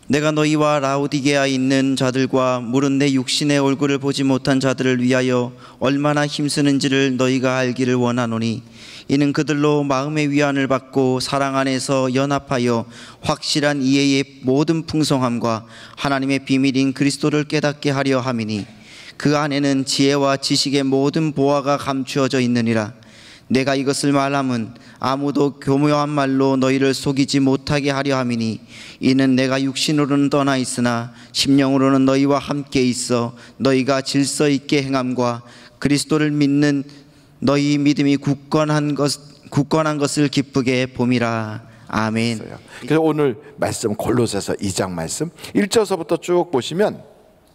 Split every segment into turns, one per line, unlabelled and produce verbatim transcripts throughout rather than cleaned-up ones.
내가 너희와 라오디게아에 있는 자들과 물은 내 육신의 얼굴을 보지 못한 자들을 위하여 얼마나 힘쓰는지를 너희가 알기를 원하노니, 이는 그들로 마음의 위안을 받고 사랑 안에서 연합하여 확실한 이해의 모든 풍성함과 하나님의 비밀인 그리스도를 깨닫게 하려 함이니, 그 안에는 지혜와 지식의 모든 보화가 감추어져 있느니라. 내가 이것을 말함은 아무도 교묘한 말로 너희를 속이지 못하게 하려 함이니, 이는 내가 육신으로는 떠나 있으나 심령으로는 너희와 함께 있어 너희가 질서 있게 행함과 그리스도를 믿는 너희 믿음이 굳건한 것, 굳건한 것을 기쁘게 봄이라. 아멘.
그래서 오늘 말씀 골로새서 이 장 말씀 일 절서부터 쭉 보시면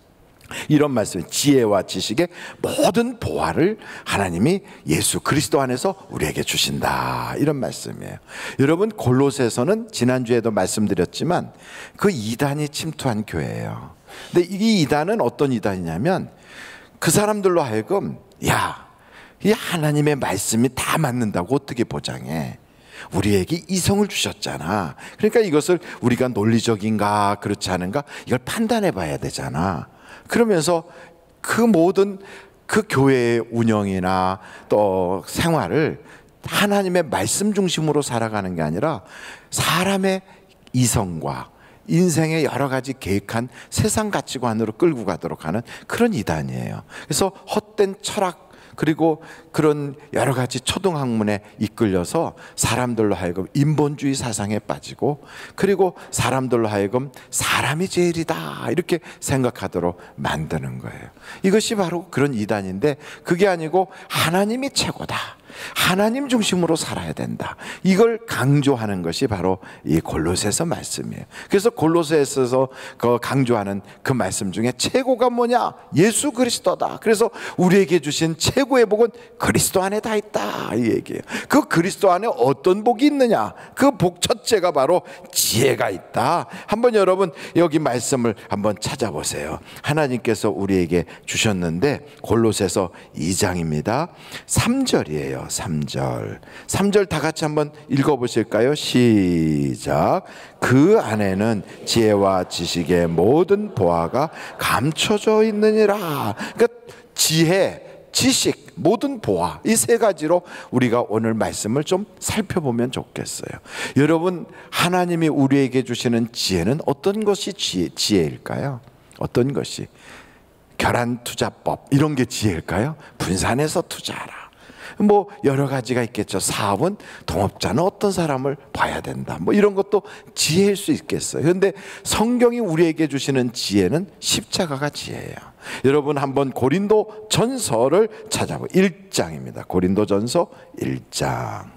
이런 말씀, 지혜와 지식의 모든 보화를 하나님이 예수 그리스도 안에서 우리에게 주신다, 이런 말씀이에요. 여러분, 골로새서는 지난주에도 말씀드렸지만 그 이단이 침투한 교회예요. 근데 이 이단은 어떤 이단이냐면, 그 사람들로 하여금 야, 이 하나님의 말씀이 다 맞는다고 어떻게 보장해? 우리에게 이성을 주셨잖아. 그러니까 이것을 우리가 논리적인가 그렇지 않은가 이걸 판단해 봐야 되잖아. 그러면서 그 모든 그 교회의 운영이나 또 생활을 하나님의 말씀 중심으로 살아가는 게 아니라 사람의 이성과 인생의 여러 가지 계획한 세상 가치관으로 끌고 가도록 하는 그런 이단이에요. 그래서 헛된 철학, 그리고 그런 여러 가지 초등학문에 이끌려서 사람들로 하여금 인본주의 사상에 빠지고, 그리고 사람들로 하여금 사람이 제일이다 이렇게 생각하도록 만드는 거예요. 이것이 바로 그런 이단인데, 그게 아니고 하나님이 최고다, 하나님 중심으로 살아야 된다, 이걸 강조하는 것이 바로 이 골로새서 말씀이에요. 그래서 골로새에서 그 강조하는 그 말씀 중에 최고가 뭐냐? 예수 그리스도다. 그래서 우리에게 주신 최고의 복은 그리스도 안에 다 있다, 이 얘기예요. 그 그리스도 안에 어떤 복이 있느냐? 그 복 첫째가 바로 지혜가 있다. 한번 여러분 여기 말씀을 한번 찾아보세요. 하나님께서 우리에게 주셨는데 골로새서 이 장입니다. 삼 절이에요. 삼 절. 삼 절 다 같이 한번 읽어보실까요? 시작. 그 안에는 지혜와 지식의 모든 보화가 감춰져 있느니라. 그러니까 지혜, 지식, 모든 보화, 이 세 가지로 우리가 오늘 말씀을 좀 살펴보면 좋겠어요. 여러분, 하나님이 우리에게 주시는 지혜는 어떤 것이 지혜, 지혜일까요? 어떤 것이? 결한투자법 이런 게 지혜일까요? 분산해서 투자하라, 뭐 여러 가지가 있겠죠. 사업은 동업자는 어떤 사람을 봐야 된다, 뭐 이런 것도 지혜일 수 있겠어요. 그런데 성경이 우리에게 주시는 지혜는 십자가가 지혜예요. 여러분 한번 고린도 전서를 찾아보 일 장입니다. 고린도 전서 일 장.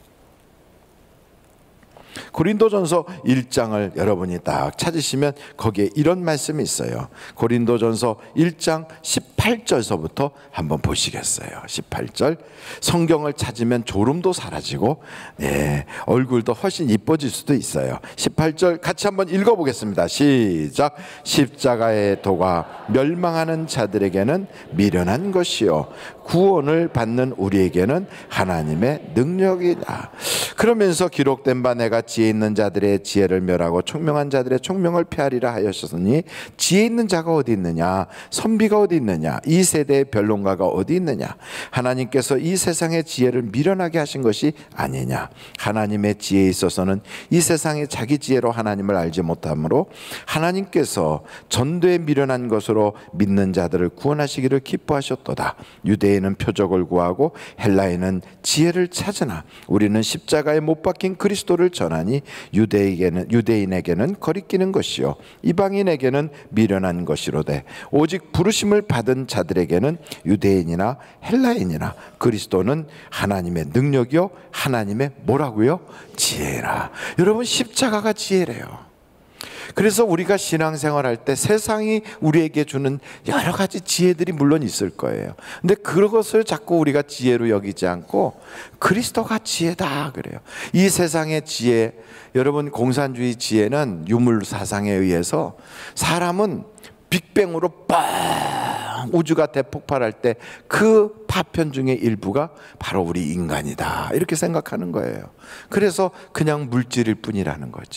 고린도전서 일 장을 여러분이 딱 찾으시면 거기에 이런 말씀이 있어요. 고린도전서 일 장 십팔 절서부터 한번 보시겠어요? 십팔 절. 성경을 찾으면 졸음도 사라지고, 네, 얼굴도 훨씬 이뻐질 수도 있어요. 십팔 절 같이 한번 읽어보겠습니다. 시작. 십자가의 도가 멸망하는 자들에게는 미련한 것이요 구원을 받는 우리에게는 하나님의 능력이다. 그러면서 기록된 바 내가 지혜 있는 자들의 지혜를 멸하고 총명한 자들의 총명을 폐하리라 하였으니, 지혜 있는 자가 어디 있느냐? 선비가 어디 있느냐? 이 세대의 변론가가 어디 있느냐? 하나님께서 이 세상의 지혜를 미련하게 하신 것이 아니냐? 하나님의 지혜에 있어서는 이 세상의 자기 지혜로 하나님을 알지 못하므로 하나님께서 전도에 미련한 것으로 믿는 자들을 구원하시기를 기뻐하셨도다. 유대인은 표적을 구하고 헬라인은 지혜를 찾으나 우리는 십자가에 못 박힌 그리스도를 전하니 유대인에게는, 유대인에게는 거리끼는 것이요 이방인에게는 미련한 것이로되 오직 부르심을 받은 자들에게는 유대인이나 헬라인이나 그리스도는 하나님의 능력이요 하나님의 뭐라고요? 지혜라. 여러분, 십자가가 지혜래요. 그래서 우리가 신앙생활할 때 세상이 우리에게 주는 여러 가지 지혜들이 물론 있을 거예요. 근데 그것을 자꾸 우리가 지혜로 여기지 않고 그리스도가 지혜다 그래요. 이 세상의 지혜, 여러분, 공산주의 지혜는 유물 사상에 의해서 사람은 빅뱅으로 빵 우주가 대폭발할 때 그 파편 중에 일부가 바로 우리 인간이다 이렇게 생각하는 거예요. 그래서 그냥 물질일 뿐이라는 거죠.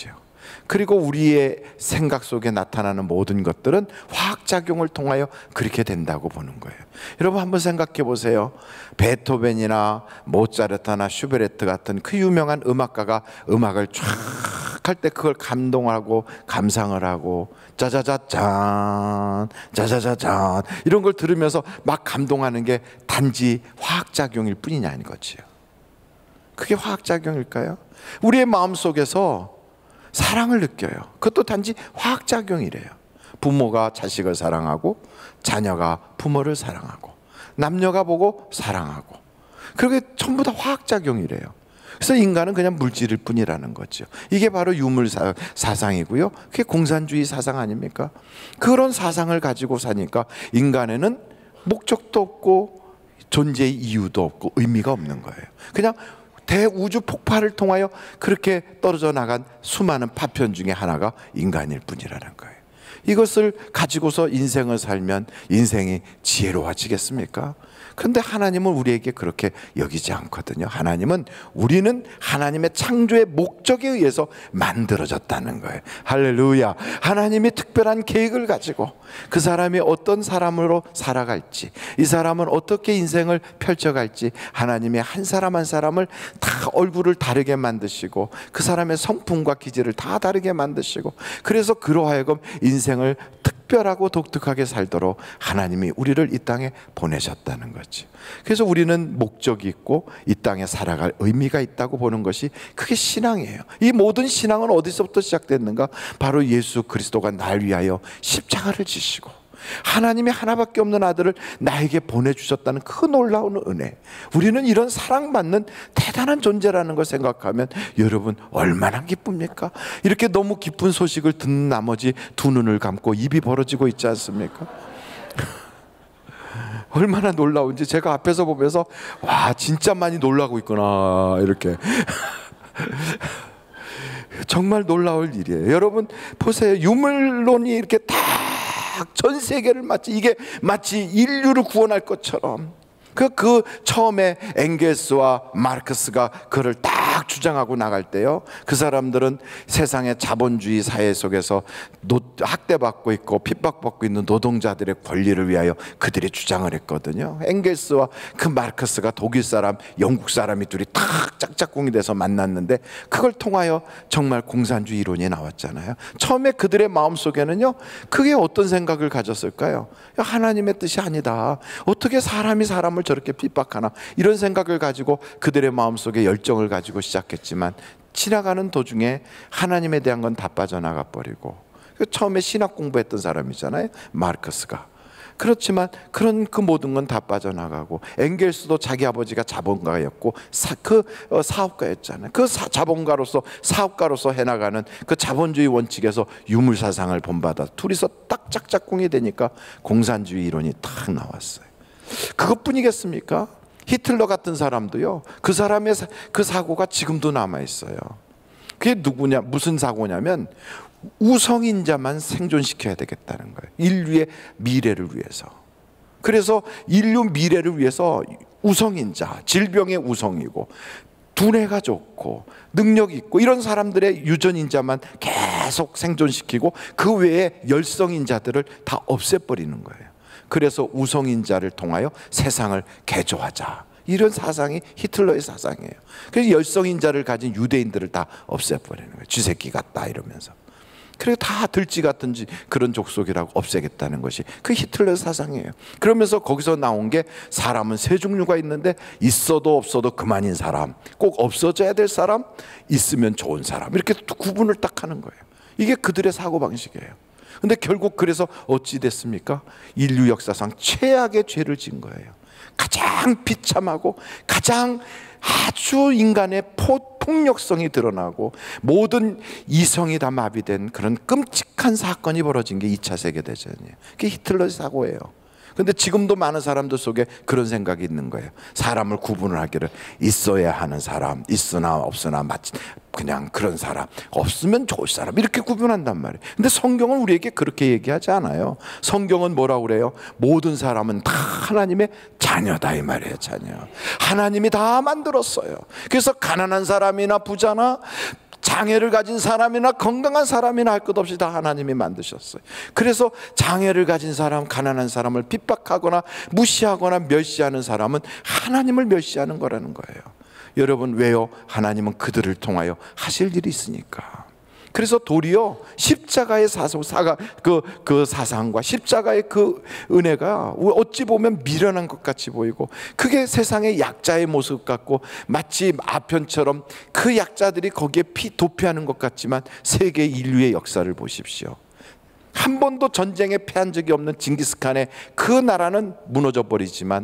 그리고 우리의 생각 속에 나타나는 모든 것들은 화학작용을 통하여 그렇게 된다고 보는 거예요. 여러분 한번 생각해 보세요. 베토벤이나 모차르트나 슈베르트 같은 그 유명한 음악가가 음악을 쫙 할 때 그걸 감동하고 감상을 하고 짜자자짠 짜자자잔 이런 걸 들으면서 막 감동하는 게 단지 화학작용일 뿐이냐 이거지요. 그게 화학작용일까요? 우리의 마음속에서 사랑을 느껴요. 그것도 단지 화학작용이래요. 부모가 자식을 사랑하고 자녀가 부모를 사랑하고 남녀가 보고 사랑하고 그게 전부 다 화학작용이래요. 그래서 인간은 그냥 물질일 뿐이라는 거죠. 이게 바로 유물 사상이고요. 그게 공산주의 사상 아닙니까? 그런 사상을 가지고 사니까 인간에는 목적도 없고 존재의 이유도 없고 의미가 없는 거예요. 그냥 대우주 폭발을 통하여 그렇게 떨어져 나간 수많은 파편 중에 하나가 인간일 뿐이라는 거예요. 이것을 가지고서 인생을 살면 인생이 지혜로워지겠습니까? 그런데 하나님은 우리에게 그렇게 여기지 않거든요. 하나님은 우리는 하나님의 창조의 목적에 의해서 만들어졌다는 거예요. 할렐루야. 하나님이 특별한 계획을 가지고 그 사람이 어떤 사람으로 살아갈지, 이 사람은 어떻게 인생을 펼쳐갈지 하나님이 한 사람 한 사람을 다 얼굴을 다르게 만드시고 그 사람의 성품과 기질을 다 다르게 만드시고 그래서 그러하여금 인생을 특별하고 독특하게 살도록 하나님이 우리를 이 땅에 보내셨다는 거죠. 그래서 우리는 목적이 있고 이 땅에 살아갈 의미가 있다고 보는 것이 그게 신앙이에요. 이 모든 신앙은 어디서부터 시작됐는가? 바로 예수 그리스도가 날 위하여 십자가를 지시고 하나님이 하나밖에 없는 아들을 나에게 보내주셨다는 그 놀라운 은혜, 우리는 이런 사랑받는 대단한 존재라는 걸 생각하면 여러분 얼마나 기쁩니까? 이렇게 너무 기쁜 소식을 듣는 나머지 두 눈을 감고 입이 벌어지고 있지 않습니까? 얼마나 놀라운지 제가 앞에서 보면서 와 진짜 많이 놀라고 있구나 이렇게 정말 놀라울 일이에요. 여러분 보세요. 유물론이 이렇게 다 전 세계를 마치 이게 마치 인류를 구원할 것처럼 그, 그 처음에 엥겔스와 마르크스가 그를 딱 주장하고 나갈 때요, 그 사람들은 세상의 자본주의 사회 속에서 노, 학대받고 있고 핍박받고 있는 노동자들의 권리를 위하여 그들이 주장을 했거든요. 엥겔스와 그 마르크스가 독일 사람, 영국 사람이 둘이 탁 짝짝꿍이 돼서 만났는데 그걸 통하여 정말 공산주의 이론이 나왔잖아요. 처음에 그들의 마음속에는요, 그게 어떤 생각을 가졌을까요? 하나님의 뜻이 아니다. 어떻게 사람이 사람을 저렇게 핍박하나, 이런 생각을 가지고 그들의 마음속에 열정을 가지고 시작했지만 지나가는 도중에 하나님에 대한 건 다 빠져나가 버리고, 처음에 신학 공부했던 사람이잖아요, 마르크스가. 그렇지만 그런 그 모든 건 다 빠져나가고, 엥겔스도 자기 아버지가 자본가였고 사, 그 어, 사업가였잖아요. 그 사, 자본가로서 사업가로서 해나가는 그 자본주의 원칙에서 유물사상을 본받아 둘이서 딱 짝짝꿍이 되니까 공산주의 이론이 딱 나왔어요. 그것뿐이겠습니까? 히틀러 같은 사람도요, 그 사람의 사, 그 사고가 지금도 남아있어요. 그게 누구냐, 무슨 사고냐면 우성인자만 생존시켜야 되겠다는 거예요. 인류의 미래를 위해서. 그래서 인류 미래를 위해서 우성인자, 질병의 우성이고 두뇌가 좋고 능력 있고 이런 사람들의 유전인자만 계속 생존시키고 그 외에 열성인자들을 다 없애버리는 거예요. 그래서 우성인자를 통하여 세상을 개조하자, 이런 사상이 히틀러의 사상이에요. 그래서 열성인자를 가진 유대인들을 다 없애버리는 거예요. 쥐새끼 같다 이러면서. 그리고 다 들쥐 같은 그런 족속이라고 없애겠다는 것이 그 히틀러 사상이에요. 그러면서 거기서 나온 게, 사람은 세 종류가 있는데 있어도 없어도 그만인 사람, 꼭 없어져야 될 사람, 있으면 좋은 사람, 이렇게 구분을 딱 하는 거예요. 이게 그들의 사고방식이에요. 근데 결국 그래서 어찌 됐습니까? 인류 역사상 최악의 죄를 진 거예요. 가장 비참하고 가장 아주 인간의 포, 폭력성이 드러나고 모든 이성이 다 마비된 그런 끔찍한 사건이 벌어진 게 이 차 세계대전이에요. 그게 히틀러의 사고예요. 근데 지금도 많은 사람들 속에 그런 생각이 있는 거예요. 사람을 구분을 하기를 있어야 하는 사람, 있으나 없으나 마치 그냥 그런 사람, 없으면 좋을 사람, 이렇게 구분한단 말이에요. 근데 성경은 우리에게 그렇게 얘기하지 않아요. 성경은 뭐라고 그래요? 모든 사람은 다 하나님의 자녀다, 이 말이에요. 자녀. 하나님이 다 만들었어요. 그래서 가난한 사람이나 부자나 장애를 가진 사람이나 건강한 사람이나 할 것 없이 다 하나님이 만드셨어요. 그래서 장애를 가진 사람, 가난한 사람을 핍박하거나 무시하거나 멸시하는 사람은 하나님을 멸시하는 거라는 거예요. 여러분, 왜요? 하나님은 그들을 통하여 하실 일이 있으니까. 그래서 도리어 십자가의 사상, 사가, 그, 그 사상과 십자가의 그 은혜가 어찌 보면 미련한 것 같이 보이고, 그게 세상의 약자의 모습 같고, 마치 아편처럼 그 약자들이 거기에 피 도피하는 것 같지만, 세계 인류의 역사를 보십시오. 한 번도 전쟁에 패한 적이 없는 징기스칸의 그 나라는 무너져 버리지만,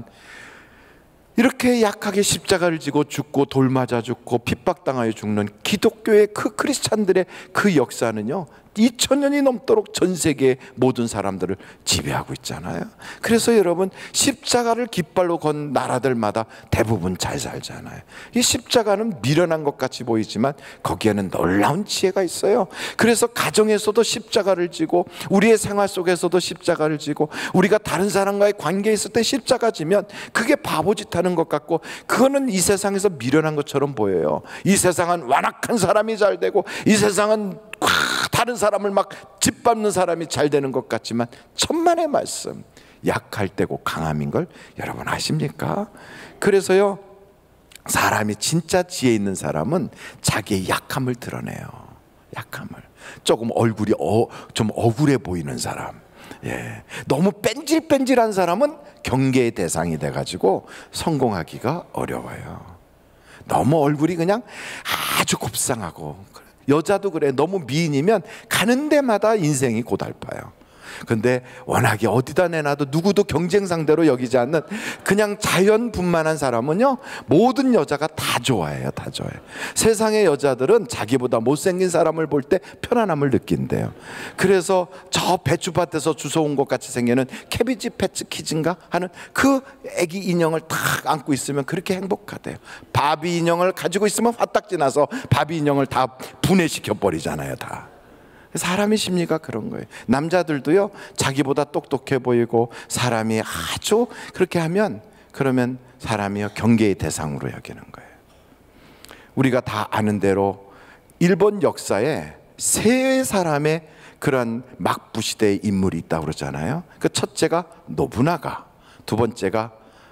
이렇게 약하게 십자가를 지고 죽고 돌 맞아 죽고 핍박당하여 죽는 기독교의 그 크리스찬들의 그 역사는요, 이천 년이 넘도록 전 세계의 모든 사람들을 지배하고 있잖아요. 그래서 여러분, 십자가를 깃발로 건 나라들마다 대부분 잘 살잖아요. 이 십자가는 미련한 것 같이 보이지만 거기에는 놀라운 지혜가 있어요. 그래서 가정에서도 십자가를 지고, 우리의 생활 속에서도 십자가를 지고, 우리가 다른 사람과의 관계에 있을 때 십자가 지면 그게 바보짓 하는 것 같고, 그거는 이 세상에서 미련한 것처럼 보여요. 이 세상은 완악한 사람이 잘 되고, 이 세상은 다른 사람을 막 짓밟는 사람이 잘 되는 것 같지만, 천만의 말씀, 약할 때고 강함인 걸 여러분 아십니까? 그래서요, 사람이 진짜 지혜 있는 사람은 자기의 약함을 드러내요. 약함을. 조금 얼굴이 어, 좀 억울해 보이는 사람, 예. 너무 뺀질뺀질한 사람은 경계의 대상이 돼가지고 성공하기가 어려워요. 너무 얼굴이 그냥 아주 곱상하고, 여자도 그래, 너무 미인이면 가는 데마다 인생이 고달파요. 근데 워낙에 어디다 내놔도 누구도 경쟁 상대로 여기지 않는 그냥 자연분만한 사람은요, 모든 여자가 다 좋아해요. 다 좋아해요. 세상의 여자들은 자기보다 못생긴 사람을 볼 때 편안함을 느낀대요. 그래서 저 배추밭에서 주워온 것 같이 생기는 캐비지 패치키즈인가 하는 그 애기 인형을 딱 안고 있으면 그렇게 행복하대요. 바비 인형을 가지고 있으면 화딱지 나서 바비 인형을 다 분해시켜 버리잖아요. 다. 사람이십니까? 그런 거예요. 남자들도요, 자기보다 똑똑해 보이고 사람이 아주 그렇게 하면, 그러면 사람이요, 경계의 대상으로 여기는 거예요. 우리가 다 아는 대로 일본 역사에 세 사람의 그런 막부 시대의 인물이 있다고 그러잖아요. 그 첫째가 노부나가, 두 번째가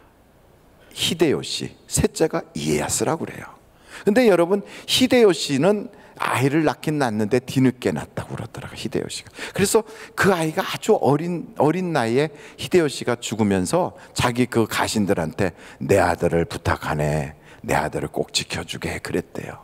히데요시, 셋째가 이에야스라고 그래요. 근데 여러분, 히데요시는 아이를 낳긴 낳는데 뒤늦게 낳았다고 그러더라고요, 히데요시가. 그래서 그 아이가 아주 어린 어린 나이에 히데요시가 죽으면서 자기 그 가신들한테 내 아들을 부탁하네, 내 아들을 꼭 지켜주게 그랬대요.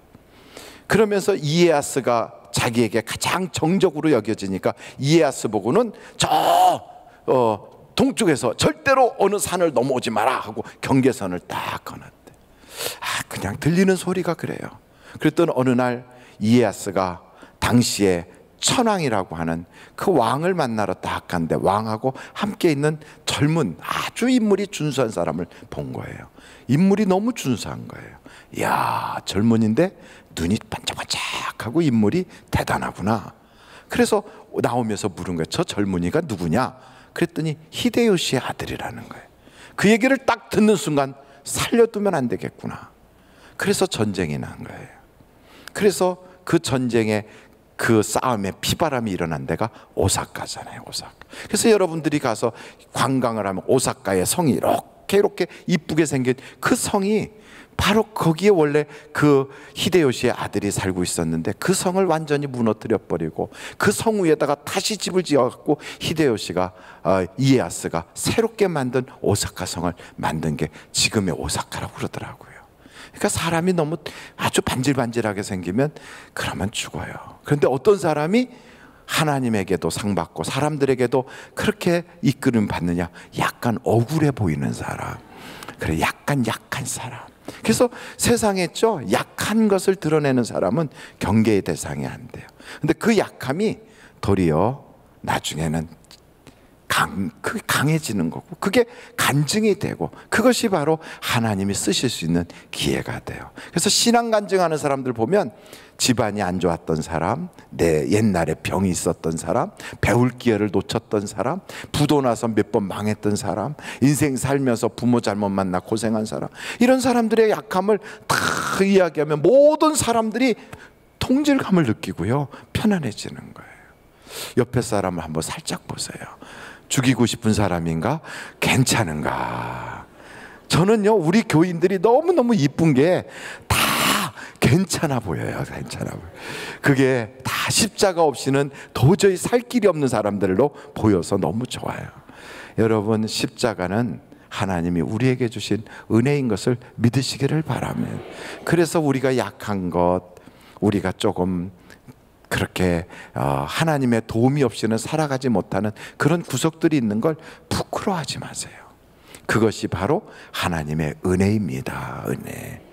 그러면서 이에야스가 자기에게 가장 정적으로 여겨지니까 이에야스 보고는 저 어, 동쪽에서 절대로 어느 산을 넘어오지 마라 하고 경계선을 딱 꺼놨대. 아, 그냥 들리는 소리가 그래요. 그랬더니 어느 날 이에야스가 당시에 천왕이라고 하는 그 왕을 만나러 딱 간데, 왕하고 함께 있는 젊은 아주 인물이 준수한 사람을 본 거예요. 인물이 너무 준수한 거예요. 이야, 젊은인데 눈이 반짝반짝하고 인물이 대단하구나. 그래서 나오면서 물은 거예요. 저 젊은이가 누구냐? 그랬더니 히데요시의 아들이라는 거예요. 그 얘기를 딱 듣는 순간 살려두면 안 되겠구나. 그래서 전쟁이 난 거예요. 그래서 그 전쟁에 그 싸움에 피바람이 일어난 데가 오사카잖아요. 오사카. 그래서 여러분들이 가서 관광을 하면 오사카의 성이 이렇게 이렇게 이쁘게 생긴 그 성이 바로 거기에 원래 그 히데요시의 아들이 살고 있었는데, 그 성을 완전히 무너뜨려 버리고 그 성 위에다가 다시 집을 지어갖고 히데요시가 어, 이에야스가 새롭게 만든 오사카 성을 만든 게 지금의 오사카라고 그러더라고요. 그러니까 사람이 너무 아주 반질반질하게 생기면 그러면 죽어요. 그런데 어떤 사람이 하나님에게도 상 받고 사람들에게도 그렇게 이끌음 받느냐? 약간 억울해 보이는 사람, 그래, 약간 약한 사람. 그래서 세상에 있죠, 약한 것을 드러내는 사람은 경계의 대상이 안 돼요. 근데 그 약함이 도리어 나중에는 강, 강해지는 거고, 그게 간증이 되고, 그것이 바로 하나님이 쓰실 수 있는 기회가 돼요. 그래서 신앙 간증하는 사람들 보면 집안이 안 좋았던 사람, 내 옛날에 병이 있었던 사람, 배울 기회를 놓쳤던 사람, 부도 나서 몇 번 망했던 사람, 인생 살면서 부모 잘못 만나 고생한 사람, 이런 사람들의 약함을 다 이야기하면 모든 사람들이 동질감을 느끼고요, 편안해지는 거예요. 옆에 사람을 한번 살짝 보세요. 죽이고 싶은 사람인가? 괜찮은가? 저는요, 우리 교인들이 너무너무 이쁜 게 다 괜찮아 보여요. 괜찮아 보여요. 그게 다 십자가 없이는 도저히 살 길이 없는 사람들로 보여서 너무 좋아요. 여러분, 십자가는 하나님이 우리에게 주신 은혜인 것을 믿으시기를 바라면, 그래서 우리가 약한 것, 우리가 조금 그렇게 하나님의 도움이 없이는 살아가지 못하는 그런 구석들이 있는 걸 부끄러워하지 마세요. 그것이 바로 하나님의 은혜입니다. 은혜.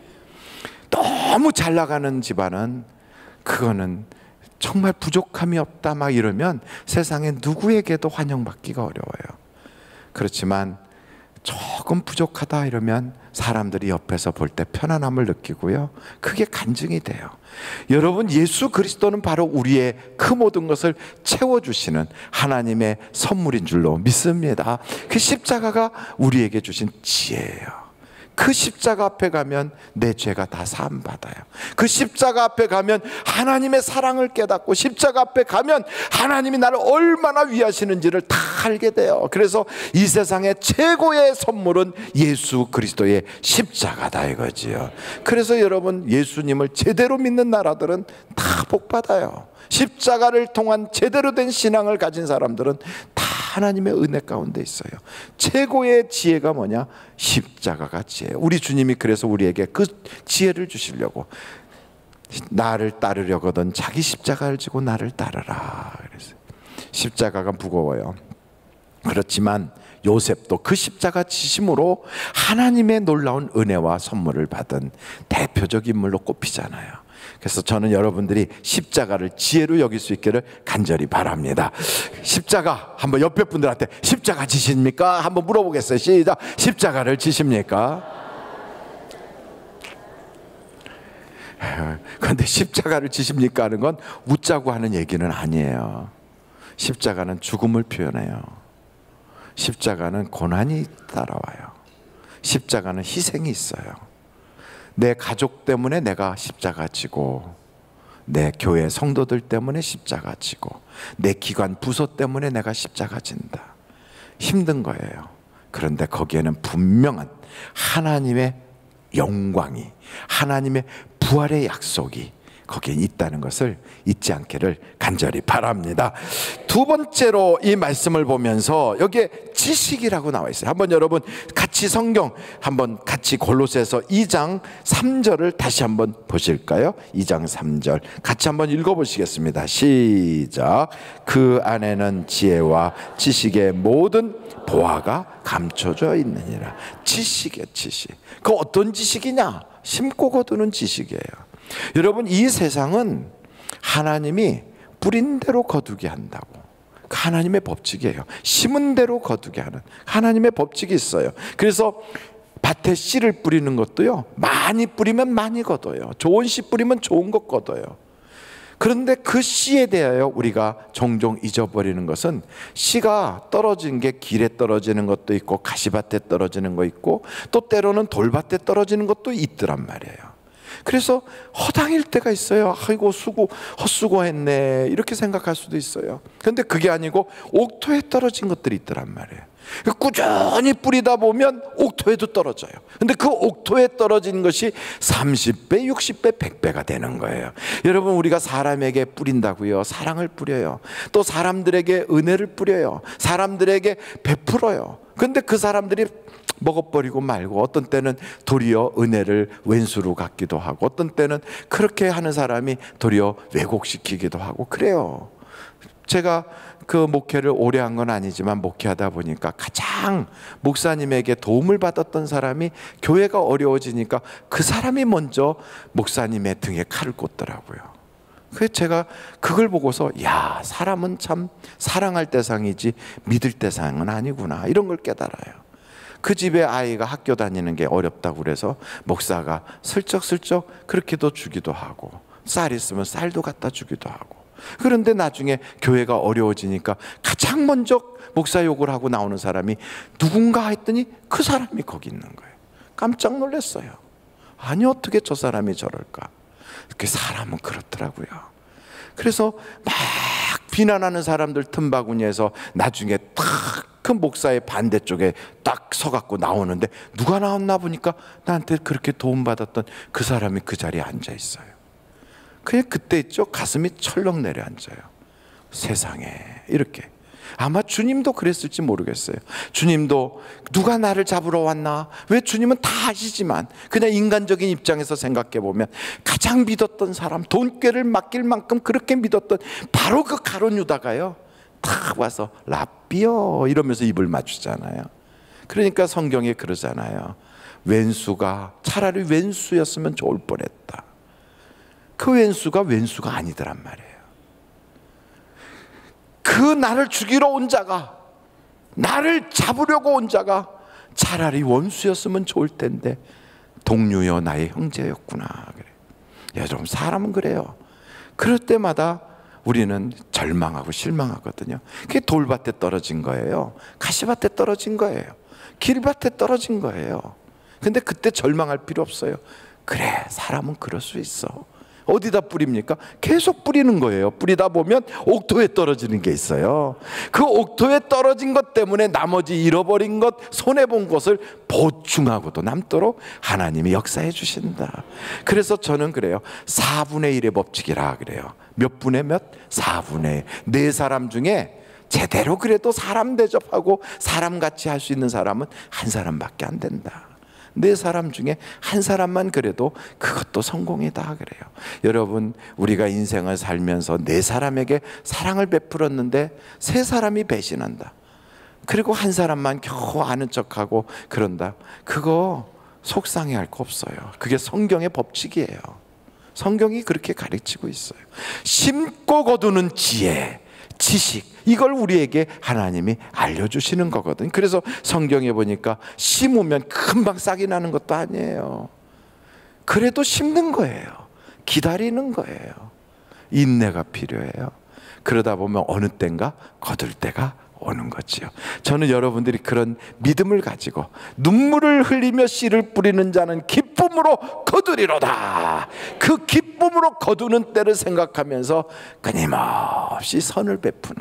너무 잘 나가는 집안은, 그거는 정말 부족함이 없다 막 이러면 세상에 누구에게도 환영받기가 어려워요. 그렇지만 조금 부족하다 이러면 사람들이 옆에서 볼 때 편안함을 느끼고요, 그게 간증이 돼요. 여러분, 예수 그리스도는 바로 우리의 그 모든 것을 채워주시는 하나님의 선물인 줄로 믿습니다. 그 십자가가 우리에게 주신 지혜예요. 그 십자가 앞에 가면 내 죄가 다 사함받아요. 그 십자가 앞에 가면 하나님의 사랑을 깨닫고, 십자가 앞에 가면 하나님이 나를 얼마나 위하시는지를 다 알게 돼요. 그래서 이 세상의 최고의 선물은 예수 그리스도의 십자가다 이거지요. 그래서 여러분, 예수님을 제대로 믿는 나라들은 다 복받아요. 십자가를 통한 제대로 된 신앙을 가진 사람들은 다 하나님의 은혜 가운데 있어요. 최고의 지혜가 뭐냐? 십자가가 지혜예요. 우리 주님이 그래서 우리에게 그 지혜를 주시려고, 나를 따르려거든 자기 십자가를 지고 나를 따르라. 그래서 십자가가 무거워요. 그렇지만 요셉도 그 십자가 지심으로 하나님의 놀라운 은혜와 선물을 받은 대표적 인물로 꼽히잖아요. 그래서 저는 여러분들이 십자가를 지혜로 여길 수 있기를 간절히 바랍니다. 십자가, 한번 옆에 분들한테 십자가 지십니까? 한번 물어보겠어요. 시작. 십자가를 지십니까? 그런데 십자가를 지십니까 하는 건 웃자고 하는 얘기는 아니에요. 십자가는 죽음을 표현해요. 십자가는 고난이 따라와요. 십자가는 희생이 있어요. 내 가족 때문에 내가 십자가 지고, 내 교회 성도들 때문에 십자가 지고, 내 기관 부서 때문에 내가 십자가 진다. 힘든 거예요. 그런데 거기에는 분명한 하나님의 영광이, 하나님의 부활의 약속이 거기에 있다는 것을 잊지 않기를 간절히 바랍니다. 두 번째로 이 말씀을 보면서 여기에 지식이라고 나와 있어요. 한번 여러분 같이 성경 한번 같이 골로새서 이 장 삼 절을 다시 한번 보실까요? 이 장 삼 절 같이 한번 읽어보시겠습니다. 시작. 그 안에는 지혜와 지식의 모든 보화가 감춰져 있느니라. 지식이에요, 지식. 그 어떤 지식이냐? 심고 거두는 지식이에요. 여러분, 이 세상은 하나님이 뿌린 대로 거두게 한다고, 하나님의 법칙이에요. 심은 대로 거두게 하는 하나님의 법칙이 있어요. 그래서 밭에 씨를 뿌리는 것도요, 많이 뿌리면 많이 거둬요. 좋은 씨 뿌리면 좋은 것 거둬요. 그런데 그 씨에 대하여 우리가 종종 잊어버리는 것은, 씨가 떨어진 게 길에 떨어지는 것도 있고 가시밭에 떨어지는 거 있고, 또 때로는 돌밭에 떨어지는 것도 있더란 말이에요. 그래서 허당일 때가 있어요. 아이고 수고 헛수고했네 이렇게 생각할 수도 있어요. 그런데 그게 아니고 옥토에 떨어진 것들이 있더란 말이에요. 꾸준히 뿌리다 보면 옥토에도 떨어져요. 근데 그 옥토에 떨어진 것이 삼십 배, 육십 배, 백 배가 되는 거예요. 여러분, 우리가 사람에게 뿌린다고요, 사랑을 뿌려요. 또 사람들에게 은혜를 뿌려요. 사람들에게 베풀어요. 근데 그 사람들이 먹어버리고 말고, 어떤 때는 도리어 은혜를 왼수로 갖기도 하고, 어떤 때는 그렇게 하는 사람이 도리어 왜곡시키기도 하고 그래요. 제가 그 목회를 오래 한 건 아니지만 목회하다 보니까 가장 목사님에게 도움을 받았던 사람이 교회가 어려워지니까 그 사람이 먼저 목사님의 등에 칼을 꽂더라고요. 그래서 제가 그걸 보고서, 야, 사람은 참 사랑할 대상이지 믿을 대상은 아니구나, 이런 걸 깨달아요. 그 집에 아이가 학교 다니는 게 어렵다고 그래서 목사가 슬쩍슬쩍 그렇게도 주기도 하고, 쌀 있으면 쌀도 갖다 주기도 하고. 그런데 나중에 교회가 어려워지니까 가장 먼저 목사 욕을 하고 나오는 사람이 누군가 했더니 그 사람이 거기 있는 거예요. 깜짝 놀랐어요. 아니, 어떻게 저 사람이 저럴까? 그 사람은 그렇더라고요. 그래서 막 비난하는 사람들 틈바구니에서 나중에 딱 그 목사의 반대쪽에 딱 서갖고 나오는데 누가 나왔나 보니까 나한테 그렇게 도움받았던 그 사람이 그 자리에 앉아 있어요. 그냥 그때 있죠, 가슴이 철렁 내려앉아요. 세상에 이렇게. 아마 주님도 그랬을지 모르겠어요. 주님도 누가 나를 잡으러 왔나? 왜 주님은 다 아시지만 그냥 인간적인 입장에서 생각해 보면 가장 믿었던 사람, 돈꾀를 맡길 만큼 그렇게 믿었던 바로 그 가룟 유다가요 탁 와서 라삐요 이러면서 입을 맞추잖아요. 그러니까 성경에 그러잖아요. 왼수가 차라리 왼수였으면 좋을 뻔했다. 그 왼수가 왼수가 아니더란 말이에요. 그 나를 죽이러 온 자가, 나를 잡으려고 온 자가 차라리 원수였으면 좋을 텐데 동료여 나의 형제였구나. 그래. 여러분, 사람은 그래요. 그럴 때마다 우리는 절망하고 실망하거든요. 그게 돌밭에 떨어진 거예요. 가시밭에 떨어진 거예요. 길밭에 떨어진 거예요. 근데 그때 절망할 필요 없어요. 그래, 사람은 그럴 수 있어. 어디다 뿌립니까? 계속 뿌리는 거예요. 뿌리다 보면 옥토에 떨어지는 게 있어요. 그 옥토에 떨어진 것 때문에 나머지 잃어버린 것, 손해본 것을 보충하고도 남도록 하나님이 역사해 주신다. 그래서 저는 그래요. 사분의 일의 법칙이라 그래요. 몇 분의 몇? 사분의 일. 네 사람 중에 제대로 그래도 사람 대접하고 사람같이 할 수 있는 사람은 한 사람밖에 안 된다. 네 사람 중에 한 사람만 그래도 그것도 성공이다 그래요. 여러분, 우리가 인생을 살면서 네 사람에게 사랑을 베풀었는데 세 사람이 배신한다. 그리고 한 사람만 겨우 아는 척하고 그런다. 그거 속상해할 거 없어요. 그게 성경의 법칙이에요. 성경이 그렇게 가르치고 있어요. 심고 거두는 지혜, 지식, 이걸 우리에게 하나님이 알려주시는 거거든요. 그래서 성경에 보니까 심으면 금방 싹이 나는 것도 아니에요. 그래도 심는 거예요. 기다리는 거예요. 인내가 필요해요. 그러다 보면 어느 때인가 거둘 때가 오는 거지요. 저는 여러분들이 그런 믿음을 가지고 눈물을 흘리며 씨를 뿌리는 자는 기쁨으로 거두리로다. 그 기쁨으로 거두는 때를 생각하면서 끊임없이 선을 베푸는,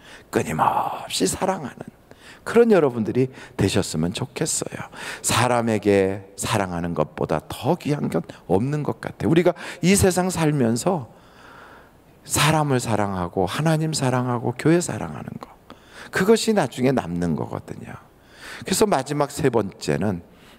끊임없이 사랑하는 그런 여러분들이 되셨으면 좋겠어요. 사람에게 사랑하는 것보다 더 귀한 건 없는 것 같아요. 우리가 이 세상 살면서 사람을 사랑하고 하나님 사랑하고 교회 사랑하는 것, 그것이 나중에 남는 거거든요. 그래서 마지막 세 번째는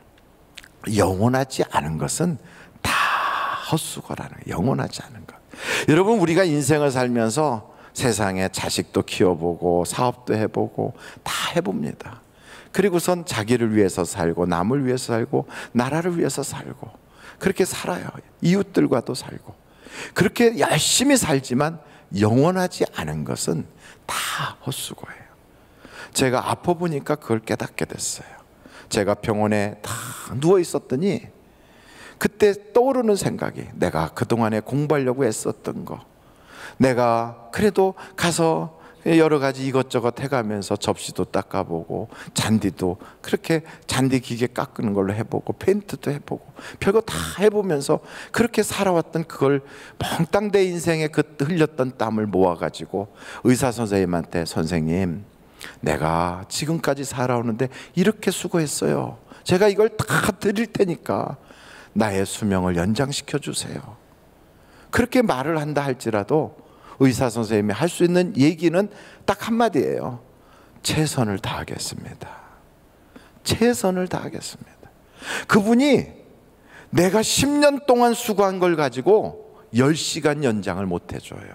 영원하지 않은 것은 다 헛수고라는 거예요. 영원하지 않은 것. 여러분, 우리가 인생을 살면서 세상에 자식도 키워보고 사업도 해보고 다 해봅니다. 그리고선 자기를 위해서 살고 남을 위해서 살고 나라를 위해서 살고 그렇게 살아요. 이웃들과도 살고 그렇게 열심히 살지만 영원하지 않은 것은 다 헛수고예요. 제가 아파보니까 그걸 깨닫게 됐어요. 제가 병원에 다 누워 있었더니 그때 떠오르는 생각이, 내가 그동안에 공부하려고 애썼던 거, 내가 그래도 가서 여러 가지 이것저것 해가면서 접시도 닦아보고 잔디도 그렇게 잔디 기계 깎는 걸로 해보고 페인트도 해보고 별거 다 해보면서 그렇게 살아왔던 그걸 몽땅 내 인생에 그 흘렸던 땀을 모아가지고 의사 선생님한테, 선생님, 내가 지금까지 살아오는데 이렇게 수고했어요. 제가 이걸 다 드릴 테니까 나의 수명을 연장시켜 주세요. 그렇게 말을 한다 할지라도 의사 선생님이 할 수 있는 얘기는 딱 한마디예요. 최선을 다하겠습니다. 최선을 다하겠습니다. 그분이 내가 십 년 동안 수고한 걸 가지고 열 시간 연장을 못 해줘요.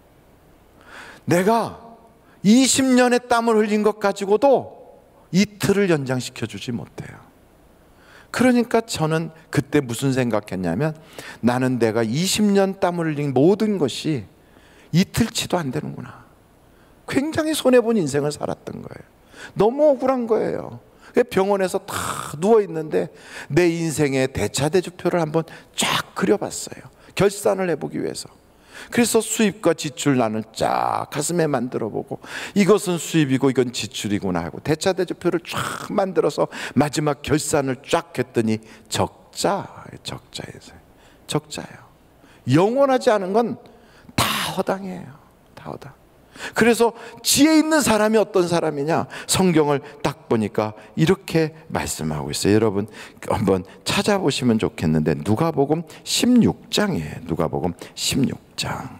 내가 이십 년의 땀을 흘린 것 가지고도 이틀을 연장시켜 주지 못해요. 그러니까 저는 그때 무슨 생각했냐면, 나는 내가 이십 년 땀을 흘린 모든 것이 이틀치도 안 되는구나. 굉장히 손해본 인생을 살았던 거예요. 너무 억울한 거예요. 병원에서 다 누워있는데 내 인생의 대차대조표를 한번 쫙 그려봤어요. 결산을 해보기 위해서. 그래서 수입과 지출 나는 쫙 가슴에 만들어보고 이것은 수입이고 이건 지출이구나 하고 대차대조표를 쫙 만들어서 마지막 결산을 쫙 했더니 적자, 적자에서 적자예요. 영원하지 않은 건 다 허당이에요. 다 허당. 그래서 지혜 있는 사람이 어떤 사람이냐? 성경을 딱 보니까 이렇게 말씀하고 있어요. 여러분 한번 찾아보시면 좋겠는데 누가복음 십육 장이에요. 누가복음 십육 장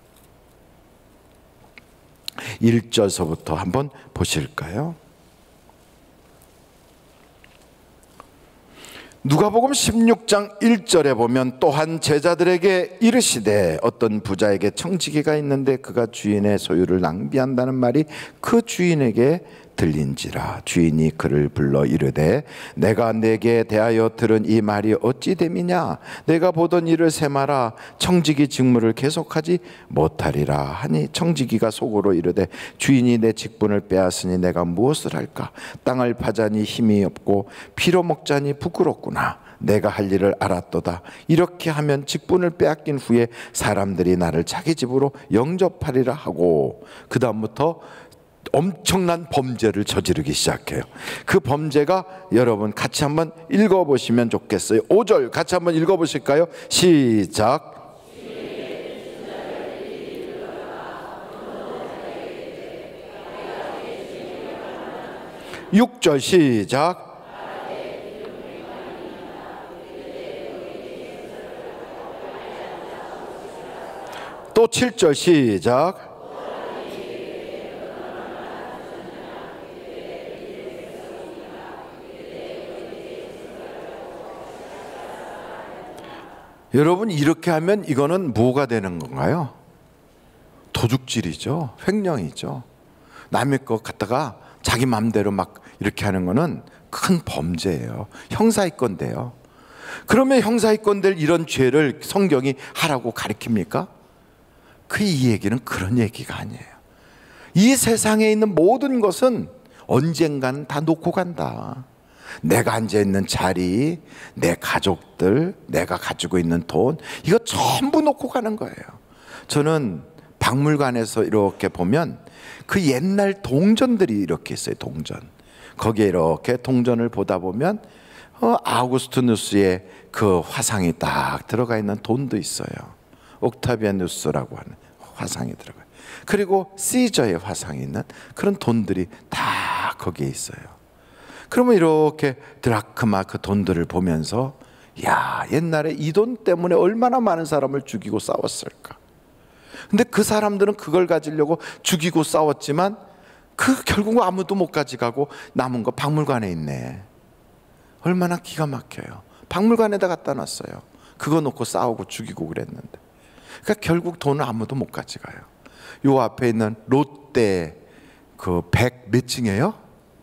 일 절서부터 한번 보실까요? 누가복음 십육 장 일 절에 보면 또한 제자들에게 이르시되 어떤 부자에게 청지기가 있는데 그가 주인의 소유를 낭비한다는 말이 그 주인에게 들린지라. 주인이 그를 불러 이르되 내가 내게 대하여 들은 이 말이 어찌 됨이냐? 내가 보던 일을 세마라. 청지기 직무를 계속하지 못하리라 하니 청지기가 속으로 이르되 주인이 내 직분을 빼앗으니 내가 무엇을 할까? 땅을 파자니 힘이 없고 피로 먹자니 부끄럽구나. 내가 할 일을 알았도다. 이렇게 하면 직분을 빼앗긴 후에 사람들이 나를 자기 집으로 영접하리라 하고 그 다음부터 엄청난 범죄를 저지르기 시작해요. 그 범죄가 여러분 같이 한번 읽어보시면 좋겠어요. 오 절 같이 한번 읽어보실까요? 시작. 육 절 시작. 또 칠 절 시작. 여러분 이렇게 하면 이거는 뭐가 되는 건가요? 도둑질이죠. 횡령이죠. 남의 것 갖다가 자기 마음대로 막 이렇게 하는 거는 큰 범죄예요. 형사입건데요. 그러면 형사입건될 이런 죄를 성경이 하라고 가르칩니까? 그 이 얘기는 그런 얘기가 아니에요. 이 세상에 있는 모든 것은 언젠가는 다 놓고 간다. 내가 앉아있는 자리, 내 가족들, 내가 가지고 있는 돈, 이거 전부 놓고 가는 거예요. 저는 박물관에서 이렇게 보면 그 옛날 동전들이 이렇게 있어요. 동전. 거기에 이렇게 동전을 보다 보면 어, 아우구스투누스의 그 화상이 딱 들어가 있는 돈도 있어요. 옥타비아누스라고 하는 화상이 들어가요. 그리고 시저의 화상이 있는 그런 돈들이 다 거기에 있어요. 그러면 이렇게 드라크마 그 돈들을 보면서 야, 옛날에 이 돈 때문에 얼마나 많은 사람을 죽이고 싸웠을까. 근데 그 사람들은 그걸 가지려고 죽이고 싸웠지만 그 결국 아무도 못 가져가고 남은 거 박물관에 있네. 얼마나 기가 막혀요. 박물관에다 갖다 놨어요. 그거 놓고 싸우고 죽이고 그랬는데. 그러니까 결국 돈을 아무도 못 가져가요. 요 앞에 있는 롯데 그 백 몇 층이에요?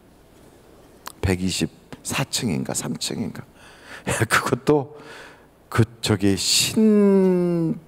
백이십사 층인가 삼 층인가. 그것도 그 저기 신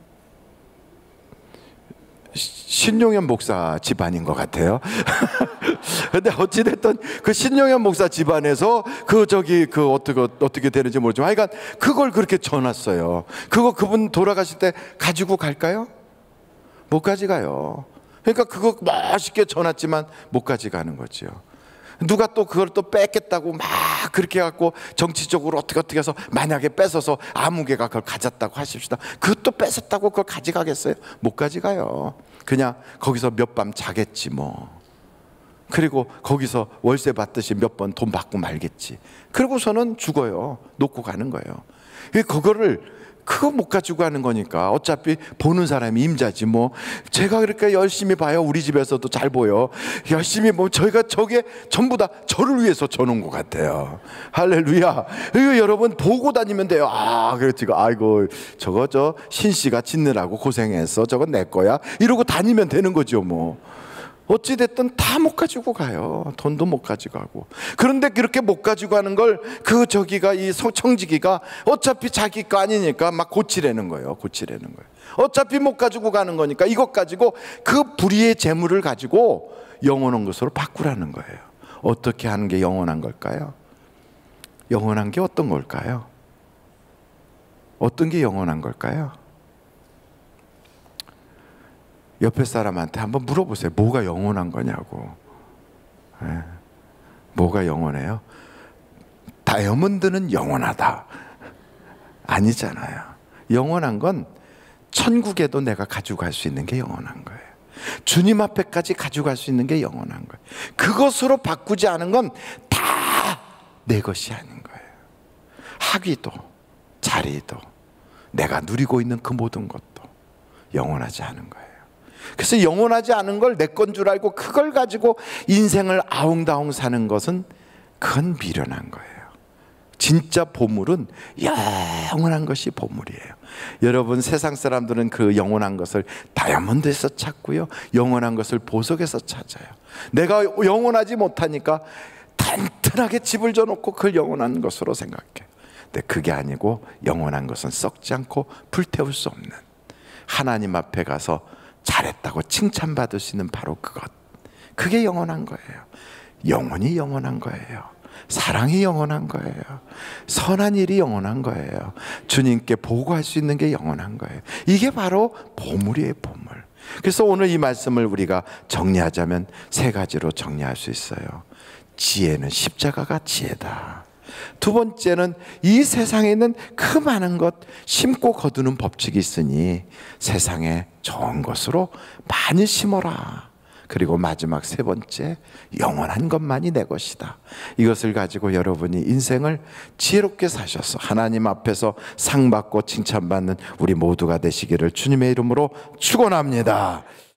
신용현 목사 집안인 것 같아요. 근데 어찌됐든 그 신용현 목사 집안에서 그 저기 그 어떻게 어떻게 되는지 모르지만 하여간 그걸 그렇게 전놨어요. 그거 그분 돌아가실 때 가지고 갈까요? 못 가져가요. 그러니까 그거 멋있게 전놨지만 못 가져가는 거죠. 누가 또 그걸 또 뺏겠다고 막 그렇게 해갖고 정치적으로 어떻게 어떻게 해서 만약에 뺏어서 아무개가 그걸 가졌다고 하십시다. 그것도 뺏었다고 그걸 가져가겠어요? 못 가져가요. 그냥 거기서 몇 밤 자겠지 뭐. 그리고 거기서 월세 받듯이 몇 번 돈 받고 말겠지. 그러고서는 죽어요. 놓고 가는 거예요. 그거를 그거 못 가지고 가는 거니까 어차피 보는 사람이 임자지 뭐. 제가 그렇게 열심히 봐요. 우리 집에서도 잘 보여. 열심히 뭐 저희가 저게 전부 다 저를 위해서 줘놓은 것 같아요. 할렐루야. 이거 여러분 보고 다니면 돼요. 아 그렇지. 아이고 저거 저 신씨가 짓느라고 고생했어. 저건 내 거야. 이러고 다니면 되는 거죠 뭐. 어찌됐든 다 못 가지고 가요. 돈도 못 가져가고. 그런데 그렇게 못 가지고 가는 걸 그 저기가 이 청지기가 어차피 자기 거 아니니까 막 고치려는 거예요. 고치려는 거예요. 어차피 못 가지고 가는 거니까 이것 가지고 그 불의의 재물을 가지고 영원한 것으로 바꾸라는 거예요. 어떻게 하는 게 영원한 걸까요? 영원한 게 어떤 걸까요? 어떤 게 영원한 걸까요? 옆에 사람한테 한번 물어보세요. 뭐가 영원한 거냐고. 네. 뭐가 영원해요? 다이아몬드는 영원하다. 아니잖아요. 영원한 건 천국에도 내가 가지고 갈 수 있는 게 영원한 거예요. 주님 앞에까지 가지고 갈 수 있는 게 영원한 거예요. 그것으로 바꾸지 않은 건 다 내 것이 아닌 거예요. 학위도 자리도 내가 누리고 있는 그 모든 것도 영원하지 않은 거예요. 그래서 영원하지 않은 걸 내 건 줄 알고 그걸 가지고 인생을 아웅다웅 사는 것은 그건 미련한 거예요. 진짜 보물은 영원한 것이 보물이에요. 여러분, 세상 사람들은 그 영원한 것을 다이아몬드에서 찾고요, 영원한 것을 보석에서 찾아요. 내가 영원하지 못하니까 단단하게 집을 져놓고 그걸 영원한 것으로 생각해. 근데 그게 아니고 영원한 것은 썩지 않고 불태울 수 없는, 하나님 앞에 가서 잘했다고 칭찬받을 수 있는 바로 그것, 그게 영원한 거예요. 영혼이 영원한 거예요. 사랑이 영원한 거예요. 선한 일이 영원한 거예요. 주님께 보고할 수 있는 게 영원한 거예요. 이게 바로 보물이에요, 보물. 그래서 오늘 이 말씀을 우리가 정리하자면 세 가지로 정리할 수 있어요. 지혜는 십자가가 지혜다. 두 번째는 이 세상에 있는 그 많은 것 심고 거두는 법칙이 있으니 세상에 좋은 것으로 많이 심어라. 그리고 마지막 세 번째, 영원한 것만이 내 것이다. 이것을 가지고 여러분이 인생을 지혜롭게 사셔서 하나님 앞에서 상 받고 칭찬받는 우리 모두가 되시기를 주님의 이름으로 축원합니다.